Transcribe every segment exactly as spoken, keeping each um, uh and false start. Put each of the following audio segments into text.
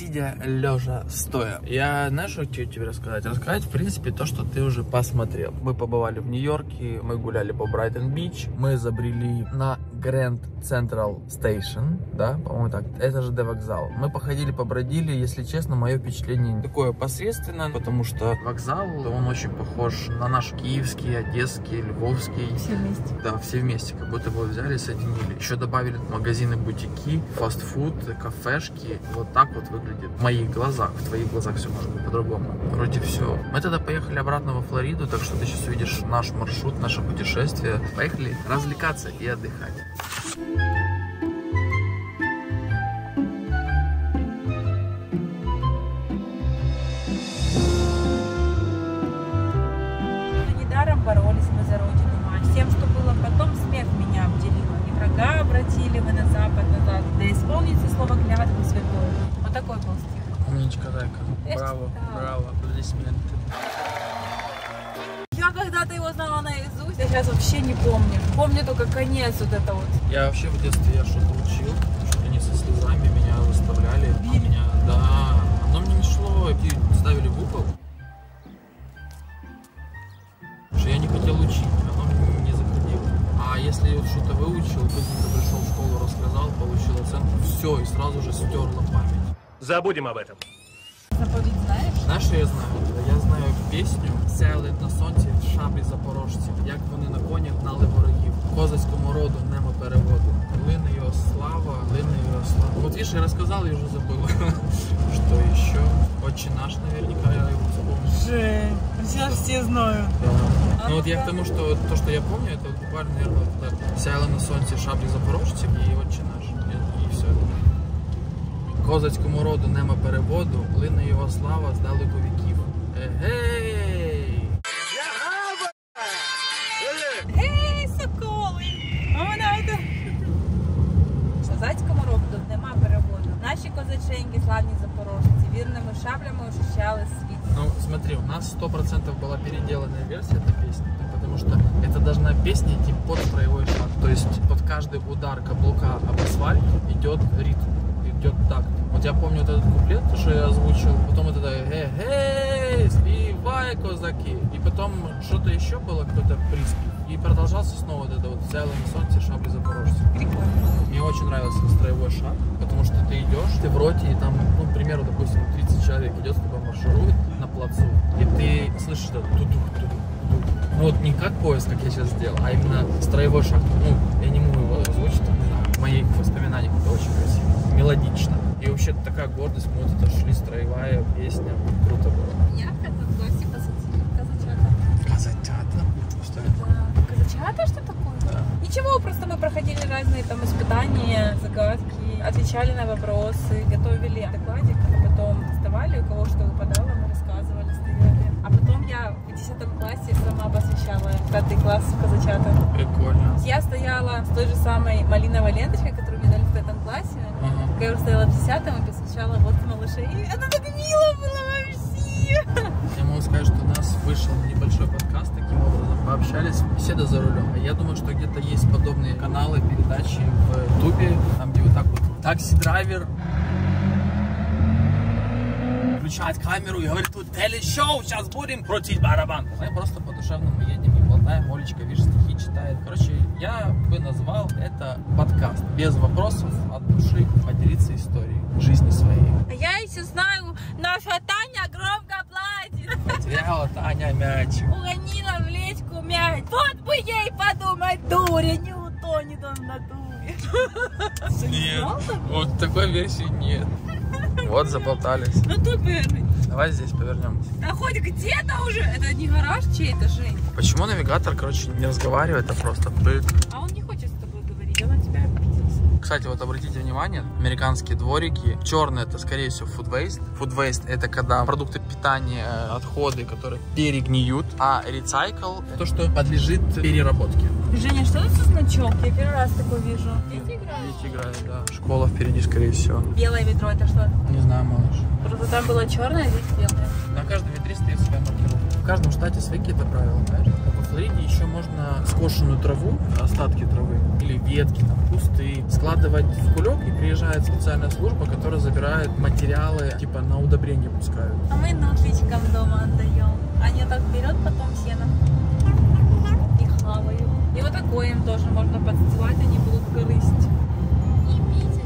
сидя, лежа, стоя. Я, знаешь, что хочу тебе рассказать? Рассказать, в принципе, то, что ты уже посмотрел. Мы побывали в Нью-Йорке, мы гуляли по Брайтон-Бич, мы забрели на Grand Central Station, да, по-моему так, это же Д-вокзал. Мы походили, побродили, если честно, мое впечатление такое посредственное, потому что вокзал, он очень похож на наш киевский, одесский, львовский. Все вместе. Да, все вместе, как будто бы взяли, соединили. Еще добавили магазины, бутики, фастфуд, кафешки. Вот так вот выглядит в моих глазах. В твоих глазах все может быть по-другому. Вроде все. Мы тогда поехали обратно во Флориду, так что ты сейчас увидишь наш маршрут, наше путешествие. Поехали развлекаться и отдыхать. Недаром боролись мы за родину, мать. Всем, что было потом, смерть меня обделила. И врага обратили мы на запад назад. Да исполнится слово клятвы святой. Вот такой был стих. Умничка, Зайка. Браво, браво, аплодисменты. Я когда-то его знала наизусть, я сейчас вообще не помню. Помню только конец вот это вот. Я вообще в детстве я что-то учил, что они со слезами меня заставляли. А меня, да, оно мне не шло, и ставили в угол. Что я не хотел учить, оно мне не заходило. А если вот что-то выучил, быстренько пришел в школу, рассказал, получил оценку, все, и сразу же стерла память. Забудем об этом. Заповедь знаешь? Знаєш, що я знаю? Я знаю пісню «Сяли на сонці шаблі запорожців, як вони на конях гнали ворогів, козацькому роду нема переводу, лине його слава, лине його слава». Вот видишь, я рассказал и уже забыла. Что еще? «Отче наш», наверняка я его вспомнил. Жень, сейчас все знают. Да. Ну вот я к тому, что то, что я помню, это буквально, наверное, вот «Сяли на сонці шаблі запорожців» и «Отче наш». И, и все. Козацькому роду нема переводу, лине його слава з далеко віків. Егей! Гей, соколи! А вона йде. Козацькому роду нема переводу. Наші козаченьки, славні запорожці, вірними шаблями ощущали світ. Ну, смотри, у нас сто процентов была переделанная версия этой песни, потому что это должна песня идти под строевой шаг. То есть под каждый удар каблука об асфальт идет ритм. Идет так. Вот я помню вот этот куплет, что я озвучил, потом вот это «Эй, спивай, козаки», и потом что-то еще было, какой-то приспев, и продолжался снова вот это вот «Сяли на солнце шабли запорожцев». Прикольно. Мне очень нравился строевой шаг, потому что ты идешь, ты в роте, и там, ну, к примеру, допустим, тридцать человек идет с тобой, марширует на плацу, и ты слышишь это тудух, тудух, тудух. Ну вот не как поезд, как я сейчас сделал, а именно строевой шаг. Ну, я не могу его озвучить, не знаю, в моих воспоминаниях это очень красиво. Мелодично. И вообще такая гордость, мы вот это шли, строевая песня, круто было. Я в этом классе казачата. Казачата? Что это? Да. Казачата, что такое? Да. Ничего, просто мы проходили разные там испытания, загадки, отвечали на вопросы, готовили докладик, а потом сдавали, у кого что выпадало, мы рассказывали, стояли. А потом я в десятом классе сама посвящала пятый класс в казачата. Прикольно. Я стояла с той же самой малиновой ленточкой, которую мне дали в пятом классе. Ага. Я уже стояла в десятом и посвящала вот малышей. И она так мило была вообще. Я могу сказать, что у нас вышел небольшой подкаст, таким образом пообщались, беседа за рулем. Я думаю, что где-то есть подобные каналы, передачи в Ютубе, там где вот так вот такси-драйвер включает камеру и говорит: тут телешоу, сейчас будем крутить барабан. Мы просто по-душевному едем и болтаем, Олечка, видишь, стихи читает. Короче, я бы назвал это подкаст. Без вопросов, от души, поделиться историей жизни своей. А я еще знаю, наша Таня громко платит. Потеряла Таня мячик. Уронила в лечку мяч. Вот бы ей подумать, дури, не утонет он на дуре. Нет, вот такой версии нет. Вот заболтались. Ну тут поверни. Давай здесь повернемся. А хоть где-то уже. Это не гараж чей-то, Жень. Почему навигатор, короче, не разговаривает, а просто пык? А он не хочет с тобой говорить, он на тебя обиделся. Кстати, вот обратите внимание, американские дворики. Черный — это, скорее всего, food waste. Food waste — это когда продукты питания, отходы, которые перегниют. А recycle — то, что подлежит переработке. Женя, что это за значок? Я первый раз такой вижу. Дети играют? Дети играют, да. Школа впереди, скорее всего. Белое ведро — это что? Не знаю, малыш. Просто там было черное, а здесь белое. На каждом ветре стоит своя маркировка. В каждом штате свои какие-то правила, знаешь? Во Флориде еще можно скошенную траву, остатки травы или ветки, там, кусты, складывать в кулек, и приезжает специальная служба, которая забирает материалы, типа на удобрение пускают. А мы нутвичкам дома отдаем. Они так берет потом сено и хавают. И вот такое им тоже можно подстилать, они будут грызть. И пить.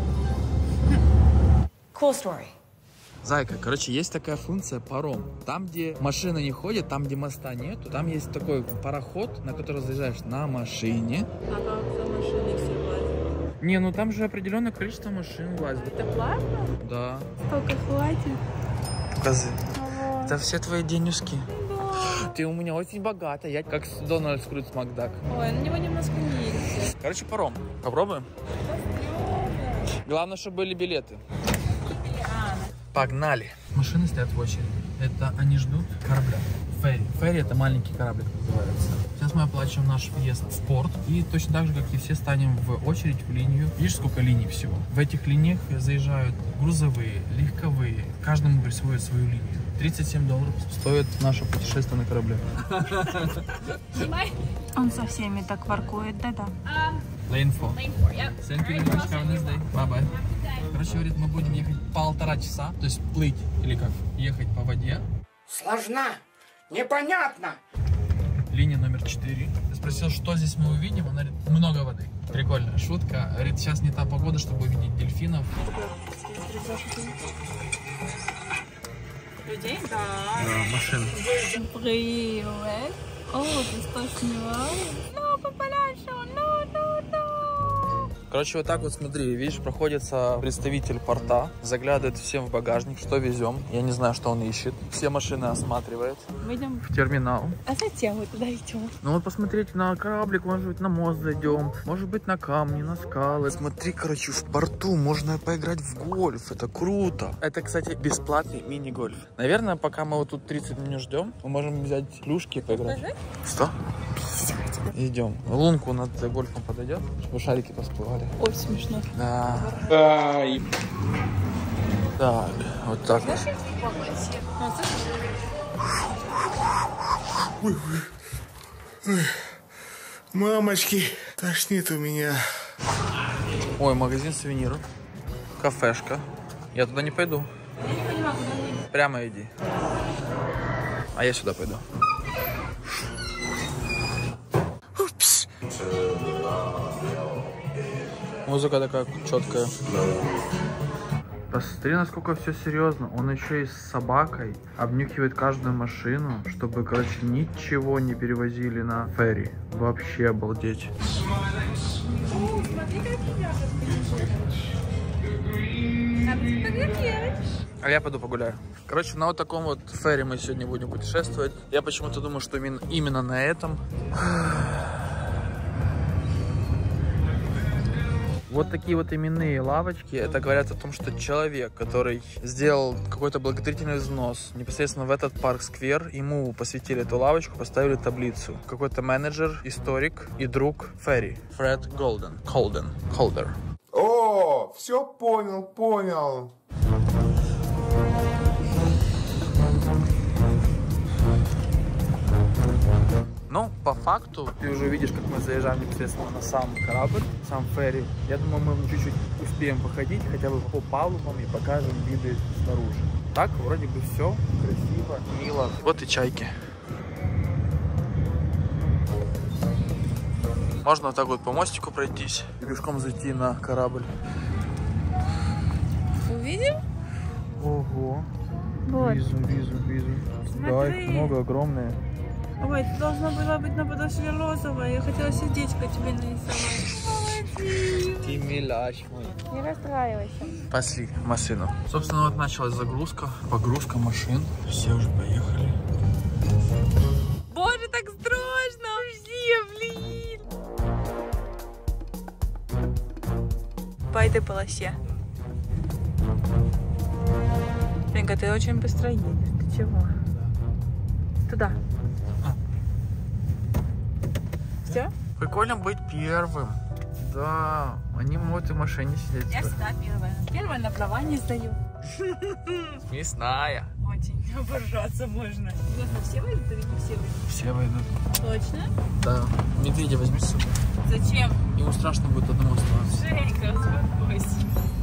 Cool story. Зайка, короче, есть такая функция паром. Там, где машина не ходит, там, где моста нету, там есть такой пароход, на который заезжаешь на машине. А как за машиной все влазят? Не, ну там же определенное количество машин влазит. Это платно? Да. Сколько хватит? Покажи. Ага. Это все твои денежки. Да. Ты у меня очень богата, я как Дональд Скрудж Макдак. Ой, на него немножко нельзя. Короче, паром. Попробуем? Главное, чтобы были билеты. Погнали. Машины стоят в очереди. Это они ждут корабля. Ферри. Ферри — это маленький кораблик называется. Сейчас мы оплачиваем наш въезд в порт. И точно так же, как и все, станем в очередь, в линию. Видишь, сколько линий всего? В этих линиях заезжают грузовые, легковые. Каждому присвоят свою линию. тридцать семь долларов стоит наше путешествие на корабле. Он со всеми так воркует, да-да. Lane four. Thank you very much. Have a nice day. Bye-bye. Короче, говорит, мы будем ехать полтора часа, то есть плыть или как, ехать по воде. Сложно, непонятно. Линия номер четыре. Я спросил, что здесь мы увидим, она говорит, много воды. Прикольная шутка. Говорит, сейчас не та погода, чтобы увидеть дельфинов. Людей? Да. Да, машин. Привет. О, ты что снимаешь? Ну, попаляйся, ну, ну, ну. Короче, вот так вот, смотри, видишь, проходится представитель порта, заглядывает всем в багажник, что везем. Я не знаю, что он ищет. Все машины осматривает. Мы идем В терминал. А зачем мы туда идем? Ну вот посмотреть на кораблик, может быть, на мост зайдем, может быть, на камни, на скалы. Смотри, короче, в порту можно поиграть в гольф, это круто. Это, кстати, бесплатный мини-гольф. Наверное, пока мы вот тут тридцать минут ждем, мы можем взять плюшки и поиграть. Ага. Что? Идем. Лунку над гольфом подойдет, чтобы шарики посплывали. Ой, смешно. Да. Ай. Так, вот так. Мамочки, тошнит у меня. Ой, магазин сувениров. Кафешка. Я туда не пойду. Прямо иди. А я сюда пойду. Упс. Музыка такая четкая. Посмотри, насколько все серьезно. Он еще и с собакой обнюхивает каждую машину, чтобы, короче, ничего не перевозили на ферри. Вообще обалдеть. А я пойду погуляю. Короче, на вот таком вот ферри мы сегодня будем путешествовать. Я почему-то думаю, что именно, именно на этом. Вот такие вот именные лавочки, это говорят о том, что человек, который сделал какой-то благотворительный взнос непосредственно в этот парк-сквер, ему посвятили эту лавочку, поставили таблицу. Какой-то менеджер, историк и друг Ферри. Фред Голден. Колден. Колдер. О, все понял, понял. Ну, по факту, ты уже видишь, как мы заезжаем непосредственно на сам корабль, сам ферри. Я думаю, мы чуть-чуть успеем походить, хотя бы по палубам и покажем виды снаружи. Так, вроде бы все красиво, мило. Вот и чайки. Можно вот так вот по мостику пройтись и пешком зайти на корабль. Увидим? Ого. Вот. Вижу, вижу, вижу. Смотри. Да, их много, огромные. Ой, ты должна была быть на подошве розовая. Я хотела сердечко тебе нарисовать. Молодец. Ты миляч мой. Не расстраивайся. Пошли в машину. Собственно, вот началась загрузка, погрузка машин. Все уже поехали. Боже, так страшно вообще, блин. По этой полосе. Ленка, ты очень быстро едешь. Ты чего? Туда. Все? Прикольно быть первым. Да, они могут и в машине сидеть. Я всегда первая. Первая на права не сдаю. Мясная. Очень оборжаться можно. Интересно, все выйдут или не все выйдут? Все выйдут. Точно? Да. Медведя возьми с собой. Зачем? Ему страшно будет одному оставаться. Женька, успокойся.